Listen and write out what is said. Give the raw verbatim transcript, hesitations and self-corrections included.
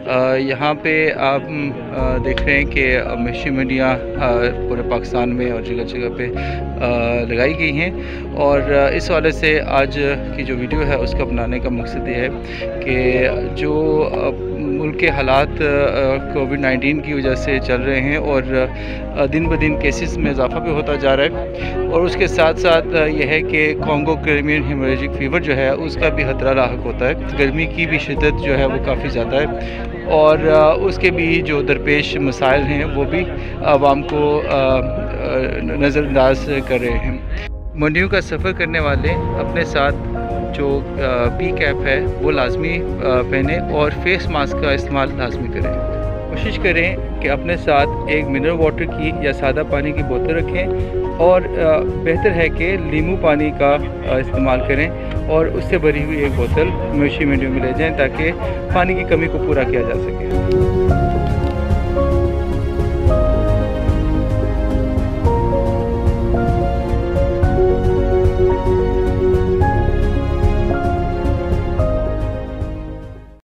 यहाँ पे आप आ, देख रहे हैं कि मवेशी मंडियाँ पूरे पाकिस्तान में और जगह जगह पे आ, लगाई गई हैं। और इस वाले से आज की जो वीडियो है उसका बनाने का मकसद ये है कि जो मुल्क के हालात कोविड नाइन्टीन की वजह से चल रहे हैं और दिन ब दिन केसेस में इजाफा भी होता जा रहा है, और उसके साथ साथ यह है कि कॉन्गो क्रिमियन हेमोरेजिक फ़ीवर जो है उसका भी खतरा लाहक होता है। गर्मी की भी शिद्दत जो है वो काफ़ी ज़्यादा है और उसके भी जो दरपेश मसाइल हैं वो भी आवाम को नज़रअंदाज कर रहे हैं। मंडियों का सफ़र करने वाले अपने साथ जो पी कैप है वो लाजमी पहने और फेस मास्क का इस्तेमाल लाजमी करें। कोशिश करें कि अपने साथ एक मिनरल वाटर की या सादा पानी की बोतल रखें, और बेहतर है कि नींबू पानी का इस्तेमाल करें और उससे भरी हुई एक बोतल मवेशी मंडियों में ले जाएं ताकि पानी की कमी को पूरा किया जा सके।